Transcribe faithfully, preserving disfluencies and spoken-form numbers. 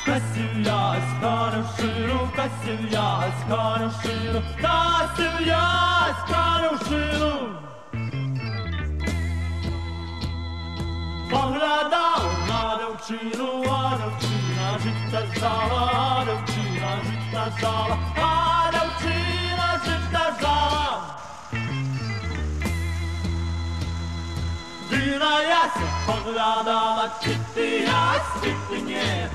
Касіля з канюшину, касіля з канюшину, касіля з канюшину. Поглядав на дівчину, а дівчина життя ждала, а дівчина життя ждала, а дівчина життя ждала. Дина яся поглядала, чи ти ясь, чи ти ні.